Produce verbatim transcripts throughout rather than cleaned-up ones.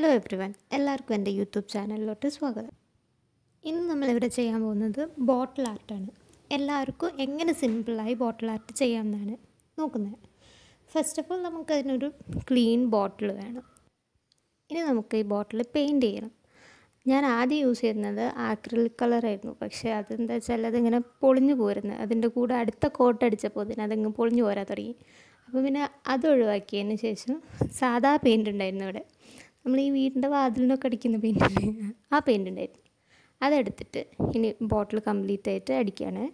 Hello everyone, എല്ലാവർക്കും എൻ്റെ YouTube ചാനലിലോട്ട് സ്വാഗതം. ഇന്ന് നമ്മളിവിടെ ചെയ്യാൻ പോകുന്നത് ബോട്ടിൽ ആർട്ടാണ്. എല്ലാവർക്കും എങ്ങനെ സിമ്പിളായി ബോട്ടിൽ ആർട്ട് ചെയ്യാമെന്നാണ് നോക്കുന്നത്. ഫസ്റ്റ് ഓഫ് ഓൾ നമുക്കതിനൊരു ക്ലീൻ ബോട്ടിൽ വേണം. ഇനി നമുക്ക് ഈ ബോട്ടിൽ പെയിൻറ്റ് ചെയ്യണം. ഞാൻ ആദ്യം യൂസ് ചെയ്യുന്നത് ആക്രിലിക് കളറായിരുന്നു. പക്ഷേ അതെന്താ വെച്ചാൽ അതിങ്ങനെ പൊളിഞ്ഞു പോരുന്നത്. അതിൻ്റെ കൂടെ അടുത്ത കോട്ട് അടിച്ചപ്പോൾ അതിന് അതങ്ങ് പൊളിഞ്ഞു പോരാൻ തുടങ്ങി. അപ്പോൾ പിന്നെ അത് ഒഴിവാക്കിയതിന് ശേഷം സാധാ പെയിൻ്റ് ഉണ്ടായിരുന്നു ഇവിടെ. നമ്മൾ ഈ വീടിൻ്റെ വാതിലിനൊക്കെ അടിക്കുന്ന പെയിൻ്റ്, ആ പെയിൻ്റ് ഉണ്ടായിരുന്നു. അതെടുത്തിട്ട് ഇനി ബോട്ടിൽ കംപ്ലീറ്റ് ആയിട്ട് അടിക്കുകയാണ്.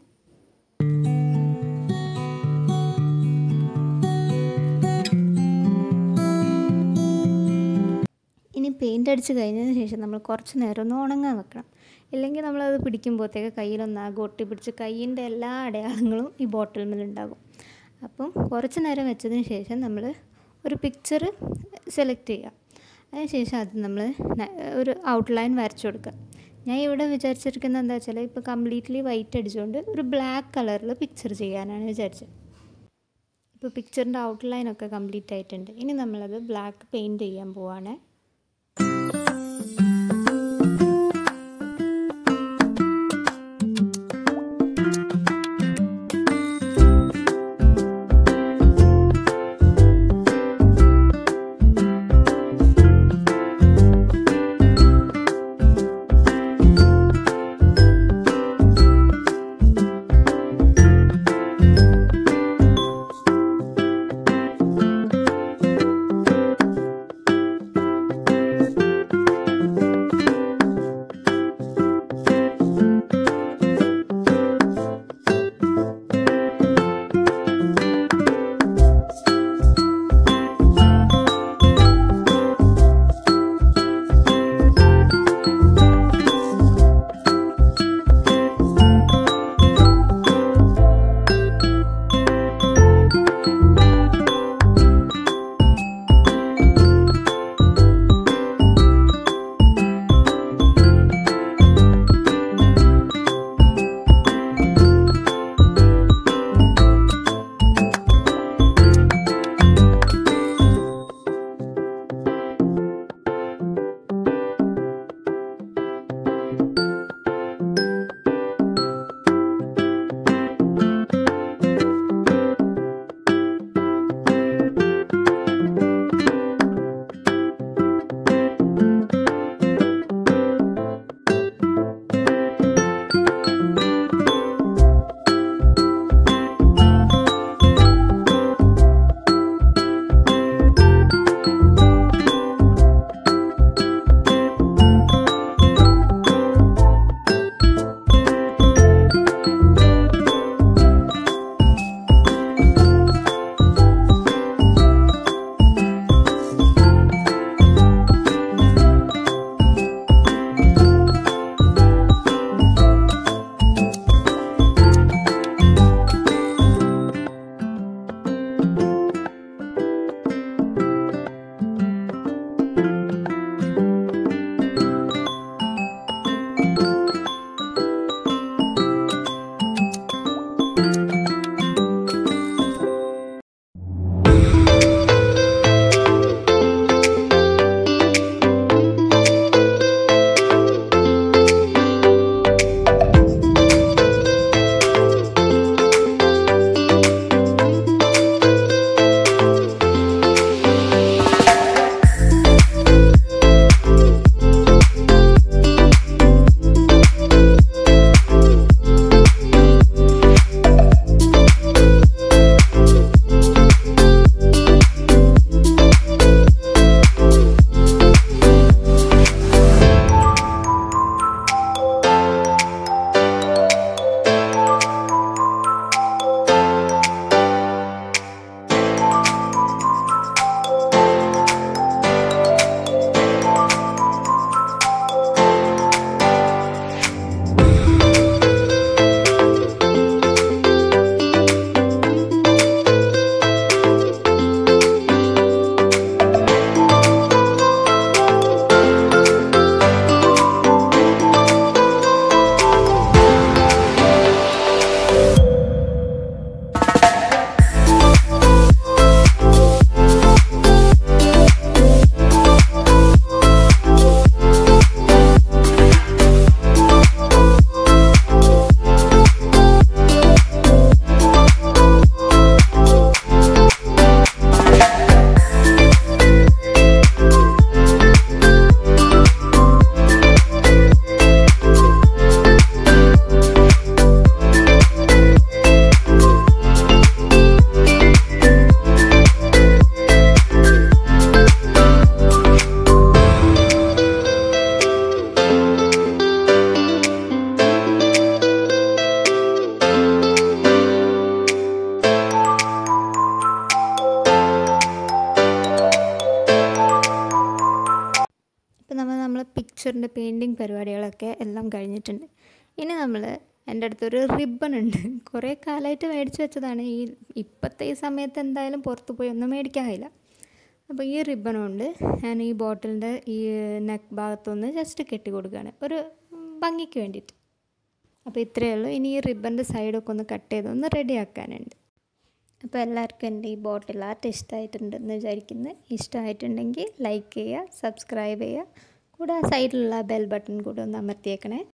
ഇനി പെയിൻ്റ് അടിച്ച് കഴിഞ്ഞതിന് ശേഷം നമ്മൾ കുറച്ച് നേരം ഒന്ന് ഉണങ്ങാൻ വെക്കണം. ഇല്ലെങ്കിൽ നമ്മളത് പിടിക്കുമ്പോഴത്തേക്ക് കയ്യിലൊന്നാകെ ഒട്ടി പിടിച്ച് കയ്യിൻ്റെ എല്ലാ അടയാളങ്ങളും ഈ ബോട്ടിൽ മേലുണ്ടാകും. അപ്പം കുറച്ച് നേരം വെച്ചതിന് ശേഷം നമ്മൾ ഒരു പിക്ചർ സെലക്ട് ചെയ്യുക. അതിനുശേഷം അത് നമ്മൾ ഒരു ഔട്ട്ലൈൻ വരച്ചു കൊടുക്കുക. ഞാൻ ഇവിടെ വിചാരിച്ചിരിക്കുന്നത് എന്താ വെച്ചാൽ ഇപ്പോൾ കംപ്ലീറ്റ്ലി വൈറ്റ് അടിച്ചുകൊണ്ട് ഒരു ബ്ലാക്ക് കളറിൽ പിക്ചർ ചെയ്യാനാണ് വിചാരിച്ചത്. ഇപ്പോൾ പിക്ചറിൻ്റെ ഔട്ട്ലൈനൊക്കെ കംപ്ലീറ്റ് ആയിട്ടുണ്ട്. ഇനി നമ്മളത് ബ്ലാക്ക് പെയിൻറ്റ് ചെയ്യാൻ പോവാണ്. പിക്ചറിൻ്റെ പെയിൻറ്റിങ് പരിപാടികളൊക്കെ എല്ലാം കഴിഞ്ഞിട്ടുണ്ട്. ഇനി നമ്മൾ എൻ്റെ അടുത്തൊരു റിബൺ ഉണ്ട്. കുറേ കാലമായിട്ട് മേടിച്ച് വെച്ചതാണ്. ഈ ഇപ്പോഴത്തെ ഈ സമയത്ത് എന്തായാലും പുറത്ത് പോയി ഒന്നും മേടിക്കാൻ കഴിയില്ല. അപ്പോൾ ഈ റിബൺ കൊണ്ട് ഞാൻ ഈ ബോട്ടിലിൻ്റെ ഈ നെക്ക് ഭാഗത്തൊന്ന് ജസ്റ്റ് കെട്ടി കൊടുക്കുകയാണ്, ഒരു ഭംഗിക്ക് വേണ്ടിയിട്ട്. അപ്പോൾ ഇത്രയേ ഉള്ളൂ. ഇനി ഈ റിബൻ്റെ സൈഡൊക്കെ ഒന്ന് കട്ട് ചെയ്തൊന്ന് റെഡിയാക്കാനുണ്ട്. അപ്പോൾ എല്ലാവർക്കും എൻ്റെ ഈ ബോട്ടിൽ ആർട്ട് ഇഷ്ടമായിട്ടുണ്ടെന്ന് വിചാരിക്കുന്നു. ഇഷ്ടമായിട്ടുണ്ടെങ്കിൽ ലൈക്ക് ചെയ്യുക, സബ്സ്ക്രൈബ് ചെയ്യുക, കൂടെ ആ സൈഡിലുള്ള ബെൽ ബട്ടൺ കൂടെ ഒന്ന് അമർത്തിയേക്കണേ.